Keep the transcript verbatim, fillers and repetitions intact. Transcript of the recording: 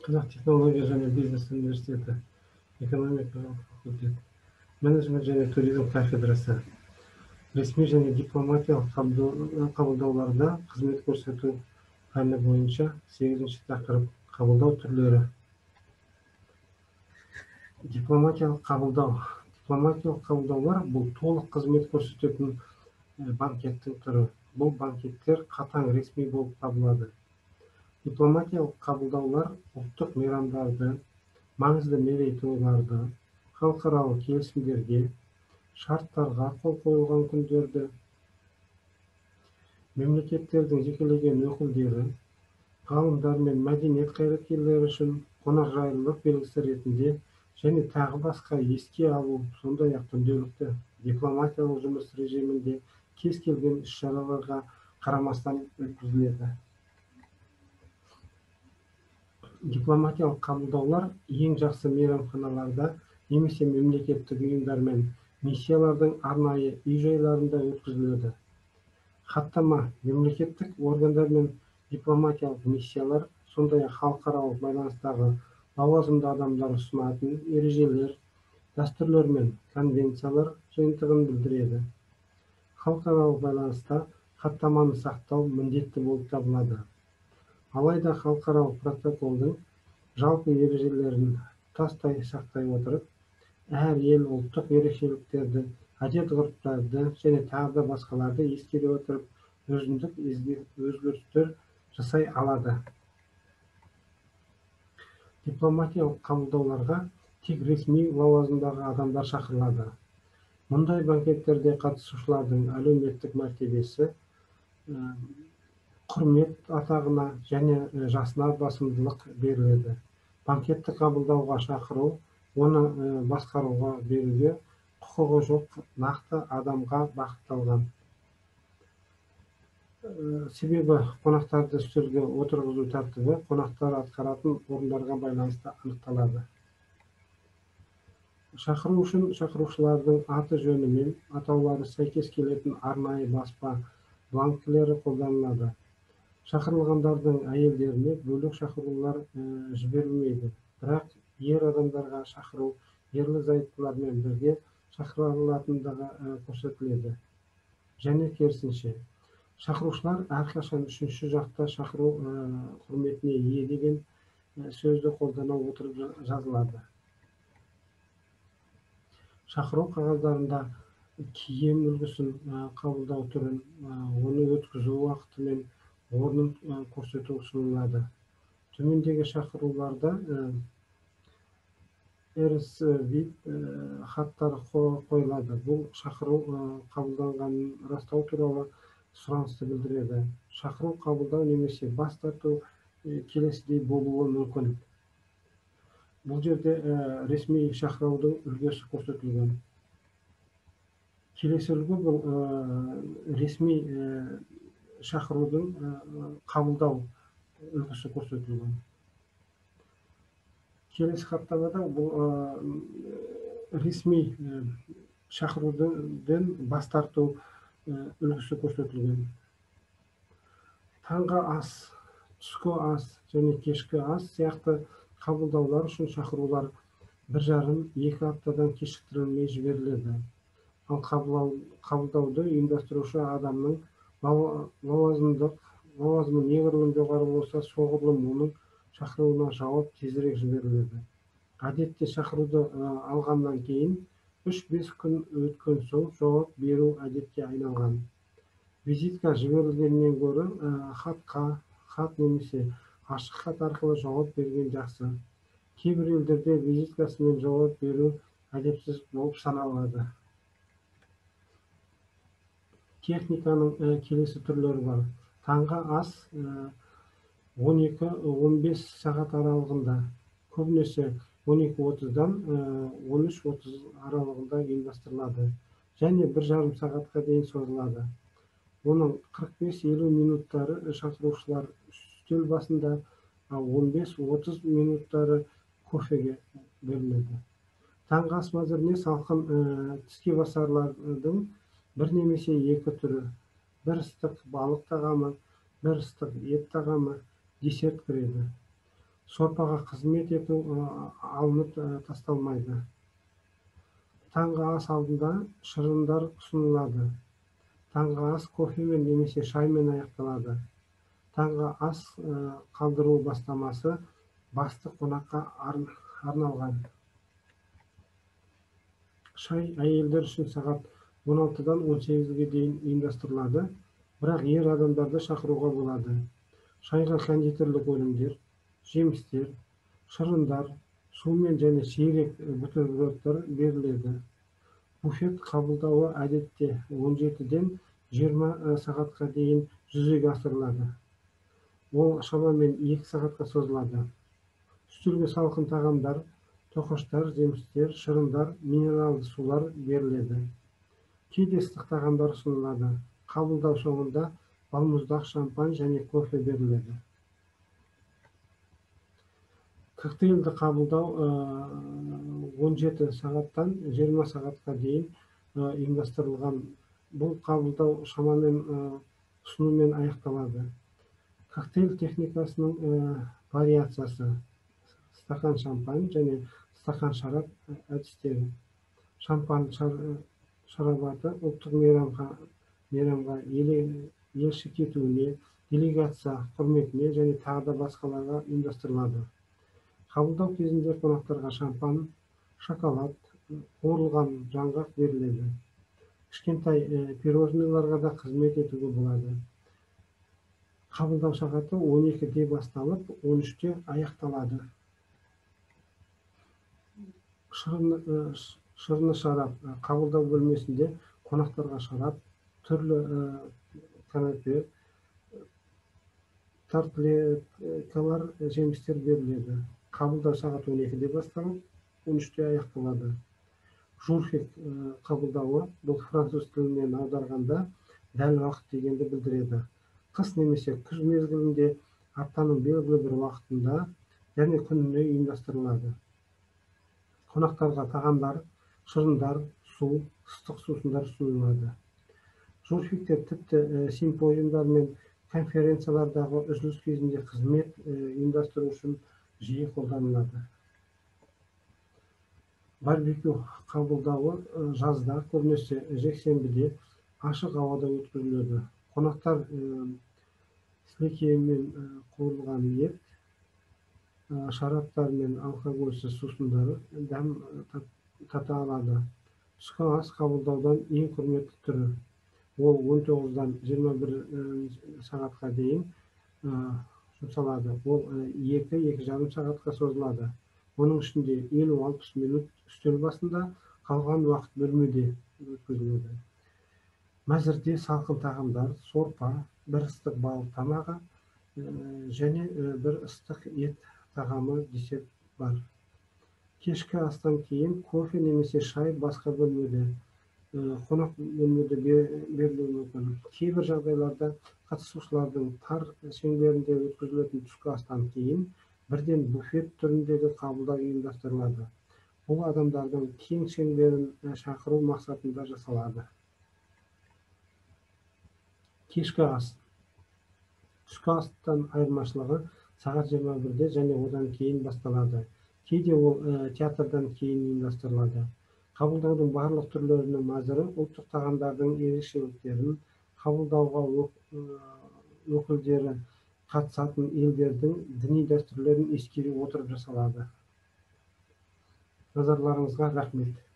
Қазақ технология және бизнес университеті, экономикалық факультет, менеджмент және туризм кафедрасы, ресми және дипломатиялық қабылдауларда қызмет көрсету пәні бойынша сегізінші тақырып қабылдау түрлері. Дипломатиялық қабылдау. Дипломатиялық қабылдаулар бұл толық қызмет көрсететін банкеттің түрі. Бұл банкеттер қатаң ресми болып табылады. Дипломатиялық қабылдаулар ұлттық мейрамдарды, маңызды мерейтойларды, халықаралық келісімдерге, шарттарға қол қойылған күндерді, мемлекеттердің жекелеген өкілдері, ғалымдар мен мәдениет қайраткерлері үшін қонақжайлылық белгісі ретінде және тағы басқа еске алу, сондай-ақ күнделікті дипломатиялық жұмыс режимінде кез келген іс-шараларға қарамастан өткізіледі. Дипломатиялық қабылдаулар ең жақсы мейрамханаларда немесе мемлекеттік ұйымдар мен миссиялардың арнайы үй-жайларында өткізіледі. Хаттама мемлекеттік органдар мен дипломатиялық миссиялар, сондай-ақ халықаралық байланыстағы лауазымды адамдар ұсынатын ережелер, дәстүрлер мен конвенциялар жиынтығын білдіреді. Халықаралық байланыста хаттаманы сақтау міндетті болып табылады. Алайда халықаралық протоколдың жалпы ережелерін тастай сақтай отырып, әр ел ұлттық ерекшеліктерді, әдет-ғұрыптарды және тағы да басқаларды ескере отырып, өзіндік өзгерістер жасай алады. Дипломатиялық қабылдауларға тек ресми лауазымдағы адамдар шақырылады. Мұндай банкеттерде қатысушылардың әлеуметтік мәртебесі, құрмет атағына және жасына басымдылық беріледі. Банкетті қабылдауға шақыру, оны басқаруға беруге құқығы жоқ нақты адамға бағытталған. Себебі қонақтарды үстелге отырғызу тәртібі қонақтар атқаратын орындарға байланысты анықталады. Шақыру үшін шақырушылардың аты жөні мен атаулары сәйкес келетін арнайы баспа бланкілері қолданылады. Шақырылғандардың әйелдеріне бөлек шақырулар жіберілмейді, бірақ ер адамдарға шақыру ерлі-зайыптылармен бірге шақырылатындығы көрсетіледі. Және керісінше, шақырушылар әрқашан үшінші жақта шақыру құрметіне ие деген сөзді қолдана отырып жазылады. Шақыру қағаздарында киім үлгісін қабылдау түрін, оны өткізу уақыты мен орнын көрсету ұсынылады. Төмендегі шақыруларда эрс вип хаттары қойылады. Бұл шақыру қабылданғанын растау туралы сұранысты білдіреді. Шақыру қабылдау немесе бас тарту келесідей болуы мүмкін. Бұл жерде ресми шақыраудың үлгісі көрсетілген. Келесі үлгі бұл ресми шақырудың қабылдау үлгісі көрсетілген. Келесі хаттамада бұл ресми шақырудың бас тарту үлгісі көрсетілген. Таңғы ас, түскі ас және кешкі ас сияқты қабылдаулар үшін шақырулар бір жарым екі аптадан кешіктірілмей жіберіледі. Ал қабылдауды ұйымдастырушы адамның лауазымы неғұрлым жоғары болса, соғұрлым оның шақыруына жауап тезірек жіберіледі. Әдетте шақыруды алғаннан кейін үш бес күн өткен соң жауап беру әдетке айналған. Визитка жіберілгеннен гөрі хатқа, хат немесе ашық хат арқылы жауап берген жақсы. Кейбір елдерде визиткасымен жауап беру әдепсіз болып саналады. Техниканың келесі түрлері бар. Таңғы ас он екі он бес сағат аралығында, көбінесе он екі отыздан он үш отыз аралығында ұйымдастырылады және бір жарым сағатқа дейін созылады. Оның қырық бес елу минуттары шақырушылар үстел басында, он бес отыз минуттары кофеге бөлінеді. Таңғы ас мәзіріне салқын тіскебасарлардың бір немесе екі түрі, бір ыстық балық тағамы, бір ыстық ет тағамы, десерт кіреді. сорпаға қызмет ету алынып тасталмайды. Таңғы ас алдында шырындар ұсынылады. Таңғы ас кофемен немесе шаймен аяқталады. Таңғы ас қалдыру бастамасы басты қонаққа арналған. Шай әйелдер үшін сағат он алтыдан он сегізге дейін ұйымдастырылады, бірақ ер адамдарды шақыруға болады. Шайға кондитерлік өнімдер, жемістер, шырындар, сумен және сирек бутербродтар беріледі. Буфет қабылдауы әдетте он жетіден жиырма сағатқа дейін жүзеге асырылады. Ол шамамен екі сағатқа созылады. Үстелге салқын тағамдар, тоқаштар, жемістер, шырындар, минералды сулар беріледі. Кейде ыстық тағамдар ұсынылады. Қабылдау соңында балмұздақ, шампань және кофе беріледі. Коктейлді қабылдау он жеті сағаттан жиырма сағатқа дейін ұйымдастырылған. Бұл қабылдау шамамен ұсынумен аяқталады. Коктейль техникасының вариациясы: стакан шампань және стакан шарап әдістері. Шампань шарабаты ұлттық мейрамға, елші кетуіне, делегация құрметіне және тағы да басқаларға ұйымдастырылады. Қабылдау кезінде қонақтарға шампань, шоколад, қуырылған жаңғақ беріледі. Кішкентай пирожныйларға да қызмет етуге болады. Қабылдау сағаты он екіде басталып, он үште аяқталады. Шырыны шарап. Қабылдау бөлмесінде қонақтарға шарап, түрлі канапе, тартелкалар, жемістер беріледі. Қабылдау сағат он екіде басталып, он үште аяқталады. Журфик қабылдауы, бұл француз тілінен аударғанда дәл уақыт дегенді білдіреді. Қыс немесе күз мезгілінде аптаның белгілі бір уақытында және күніне ұйымдастырылады. Қонақтарға тағамдар, шырындар, су, ыстық сусындар ұсынылады. Журфиктер тіпті симпозиумдар мен конференциялардағы үзіліс кезінде қызмет ұйымдастыру үшін жиі қолданылады. Барбекю қабылдауы жазда, көбінесе жексенбіде ашық ауада өткізіледі. Қонақтар сілекеймен қуырылған ет, шараптар мен алкогольсіз сусындары дәм тата алады. Түскі ас қабылдаудан ең құрметті түрі. Ол он тоғыздан жиырма бір сағатқа дейін жұмсалады. Ол екі-екі жарым сағатқа созылады. Оның ішінде елу алпыс минут үстел басында, қалған уақыт бөлмеде өткізіледі. Мәзірде салқын тағамдар, сорпа, бір ыстық балық тамағы және бір ыстық ет тағамы десерт бар. Кешкі астан кейін кофе немесе шай басқа бөлмеде, қонақ бөлмеде берілуі мүмкін. Кейбір жағдайларда қатысушылардың тар шеңберінде өткізілетін түскі астан кейін бірден буфет түріндегі қабылдау ұйымдастырылады. Бұл адамдардың кең шеңберін шақыру мақсатында жасалады. Кешкі ас. Түскі астан айырмашылығы сағат жиырма бірде және одан кейін басталады. Кейде ол театрдан кейін ұйымдастырылады. Қабылдаудың барлық түрлерінің мәзірі ұлттық тағамдардың ерекшеліктерін, қабылдауға өкілдері қатысатын елдердің діни дәстүрлерін ескере отырып жасалады. Назарларыңызға рахмет.